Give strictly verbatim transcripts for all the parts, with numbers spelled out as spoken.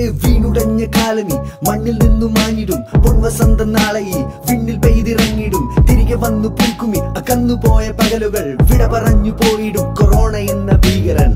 വീണുടഞ്ഞ കാലമി മണ്ണിൽ നിന്നു മാഞ്ഞിടും പൊൻവസന്ത നാളെ വിണ്ണിൽ പെയ്തിറങ്ങിടും തിരികെ വന്നു പൂക്കുമി അകന്നുപോയ പകലുകൾ വിട പറഞ്ഞു പോയിടും കൊറോണ എന്ന ഭീകരൻ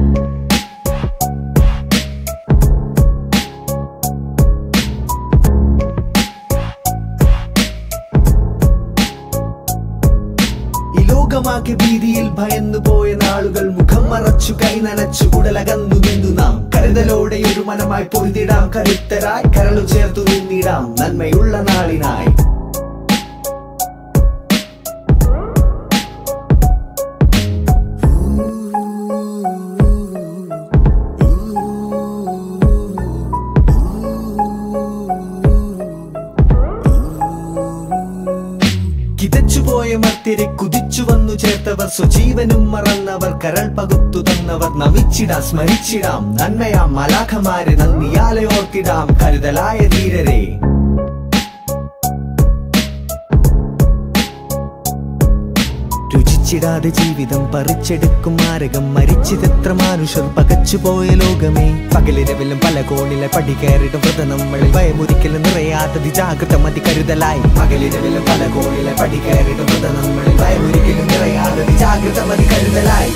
ലോകമാകെ ഭീതിയിൽ ഭയന്നു പോയ നാളുകൾ മുഖം മറച്ചു കൈ നനച്ചു കുടലകന്നു നിന്നു നാം കരുതലോടെ ഒരു മനമായി പൊരുതിടാം കരുത്തരായി കരളു ചേർത്തു നിന്നിടാം നന്മയുള്ള നാളിനായി കിതച്ചുപോയ മർത്യരെ കുതിച്ചു വന്നു ചേർത്തവർ സ്വജീവനും മറന്നവർ കരൾ പകുത്തു തന്നവർ നമിച്ചിടാം സ്മരിച്ചിടാം നന്മയാം മലാഖമാരെ നന്ദിയാലെ ഓർത്തിടാം കരുതലായ ധീരരെ രുചിച്ചിടാതെ ജീവിതം പറിച്ചെടുക്കും മാരകം മരിച്ചതെത്ര മനുഷ്യർ പകച്ചുപോയ ലോകമേ പകലിരവിലും പല കോണിലെ പടി കയറിടും വ്രത നമ്മളിൽ ഭയമൊരിക്കലും നിറയാത്തതി ജാഗ്രത മതി കരുതലായി പകലിരവിലും പല കോണിലെ പടി കയറിടും വ്രത നമ്മളിൽ ഭയമൊരിക്കലും നിറയാത്തതി ജാഗ്രത മതി കരുതലായി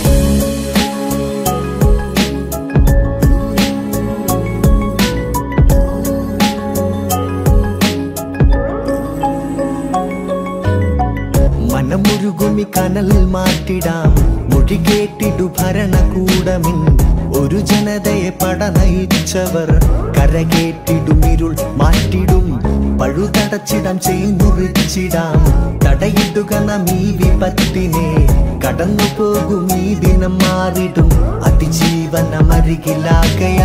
മനമുരുകുമി കനലിൽ മാറ്റിടാം മൊഴി കേട്ടിടു ഭരണകൂടമിൻ ഒരു ജനതയെ പടനയിച്ചവർ കരകേറ്റിടും ഇരുൾ മാറ്റിടും പഴുതടച്ചിടാം ചെയ്യുറിച്ചിടാം തടയിടുക നാം ഈ വിപത്തിനെ കടന്നു പോകും ഈ ദിനം മാറിടും അതിജീവനമരികിലാകെ